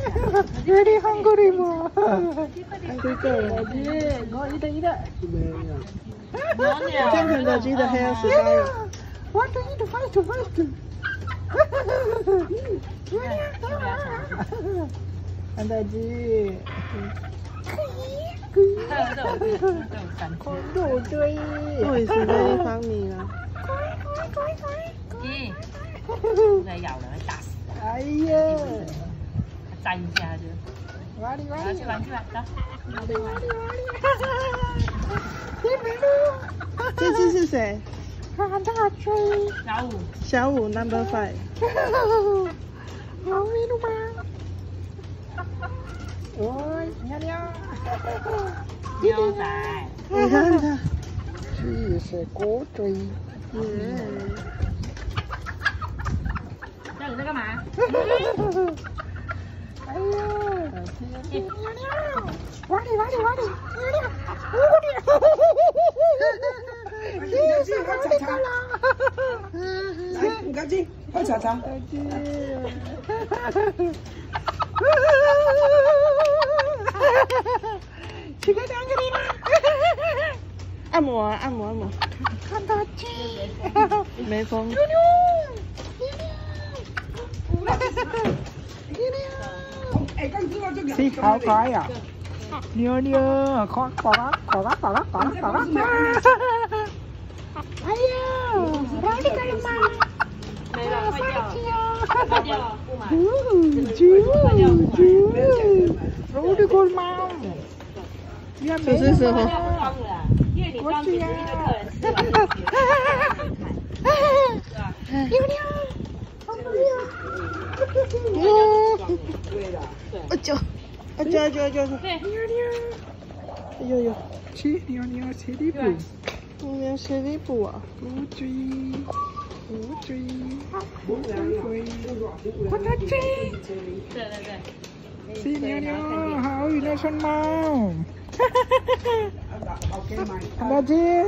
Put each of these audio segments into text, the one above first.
Very hungry more. Hungry girl. Go eat. Trên thành là chỉ là heo sữa đau. Want to eat first. Anh ta gì? Con đồ chơi. Ôi sao đây phang mì à? Gì? Đây dầu là đặt. Ai da. Chanh ra chứ. Quá đi. Đó, chứ bạn đó. 这只是谁？大追。小五 number 5。好迷路吗？喂，喵。 喵仔。 你看它，这是狗追。 那你在干嘛？ 哎呀，喵，挖里，喵，来，唔赶紧，快查查。去个两个地方。按摩。看到鸡。没风。Xí khảo khói à? Điêu, khó quá. Ai da, ra đi cái mà. Đây là khoai掉. Chú. Rú đi con mau. Sự sự hả? Có chi à? Điêu. Ôi trời. Yo. Chị, Neo, xe đi bù. Neo, xe đi bù à? Cú truy. Con đã truy. Chị, Neo, hảo gì nó sân mau. Đã chi.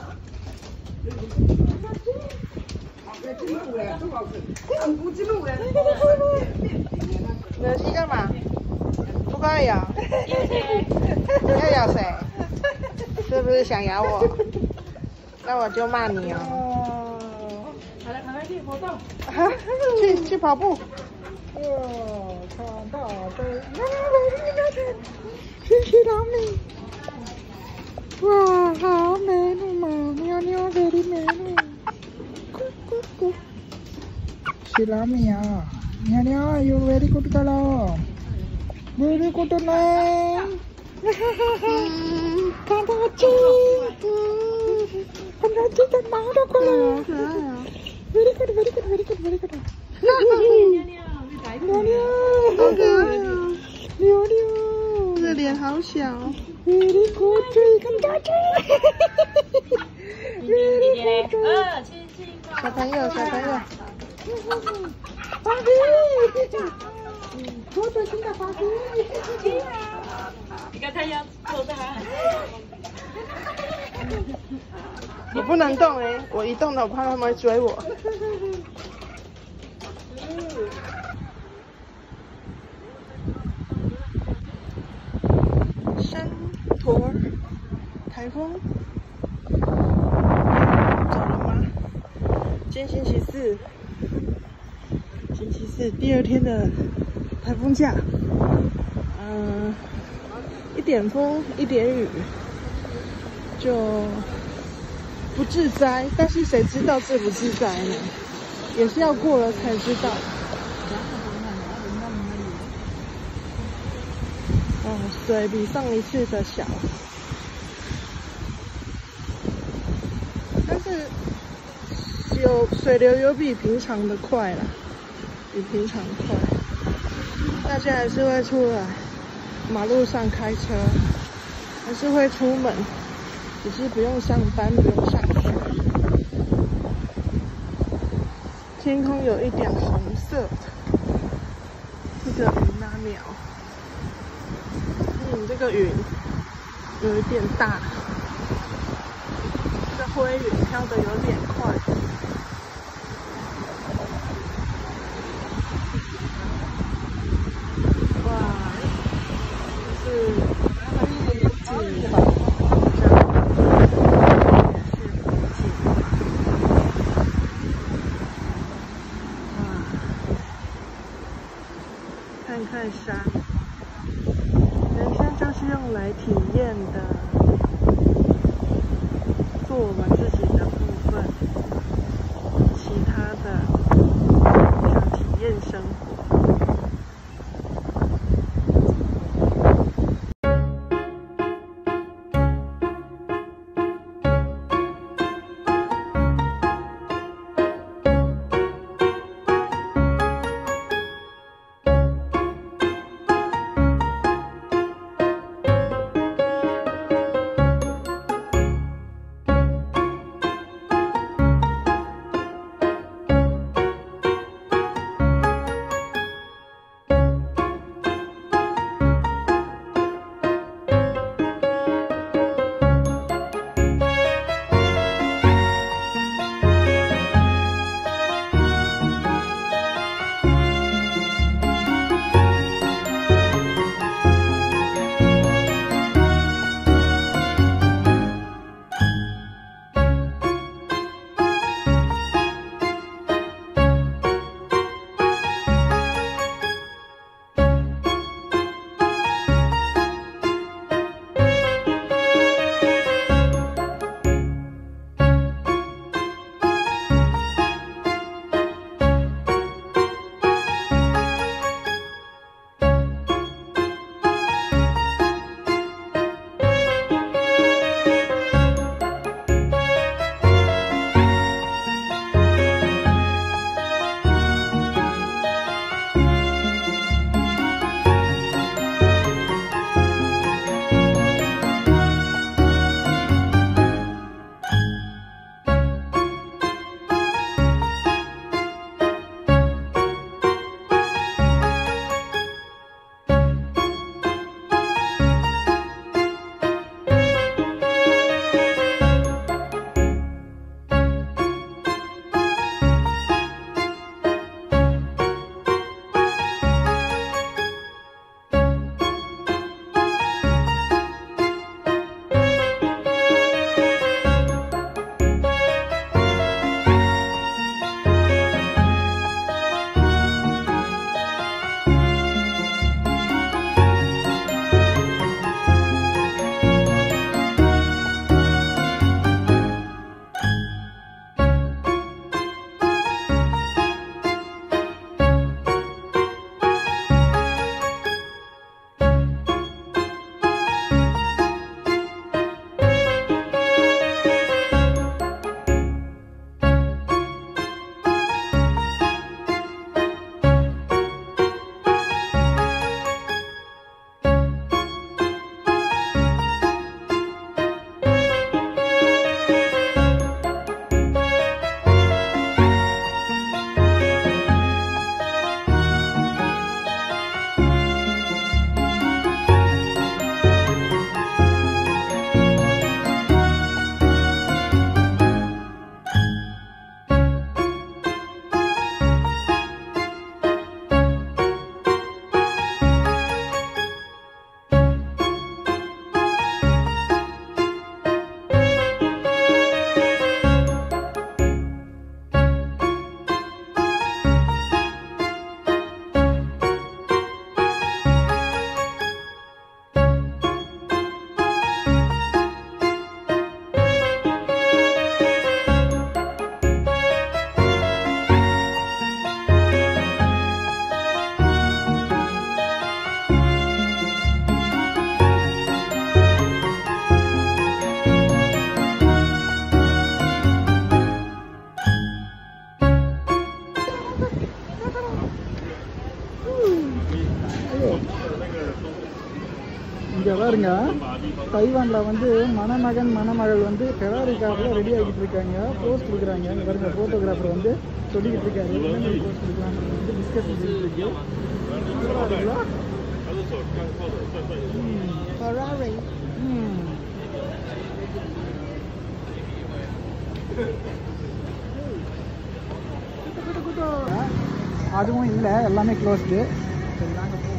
你去干嘛？不可以啊！你要咬谁？是不是想咬我？那我就骂你哦。 好了，赶快去活动。 去跑步。哦，看到的，去老米。哇，好美丽嘛！喵，very 美丽。咕。去老米啊！Neo, you very good girl. Very good name. 看到鸡的毛都过来了。Very good. Neo，这脸好小。Very good， 看到鸡。Very good， 小朋友。芭比，我最新的芭比。 你看它要坐在哪？ 我不能动哎，我一动了，我怕他们会追我。山驼台风走了吗？今天星期四。第2天的台风假，一点风一点雨，就不致灾。但是谁知道自不致灾呢？也是要过了才知道。水比上一次的小，但是水流有比平常的快啦。比平常快，大家还是会出来马路上开车，还是会出门，只是不用上班，不用上学。天空有一点红色的，这个云啊鸟，这个云有一点大，这个灰云飘得有点快。哇， 看看山。人生就是用来体验的，做我们自己的部分，其他的想体验生活。 இங்கே பாருங்க, தைவானில் வந்து மணமகன் மணமகள் வந்து ஃபெராரி காரில் ரெடி ஆகிட்டு இருக்காங்க, போஸ்ட் கொடுக்குறாங்க. இங்கே பாருங்க, ஃபோட்டோகிராஃபர் வந்து சொல்லிக்கிட்டு இருக்காரு என்னென்ன போஸ்ட் கொடுக்குறாங்க வந்து டிஸ்கஷன் பண்ணிட்டு இருக்கு. ஃபெராரி. அதுவும் இல்லை, எல்லாமே க்ளோஸ்டு. சரி நாங்கள் போவோம்.